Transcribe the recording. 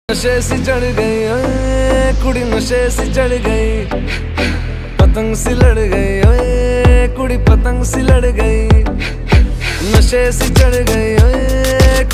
नशे सी चढ़ गई ओए कुड़ी, नशे सी चढ़ गई, पतंग सी लड़ गई ओए कुड़ी, पतंग सी लड़ गई, नशे सी चढ़ गई ओए।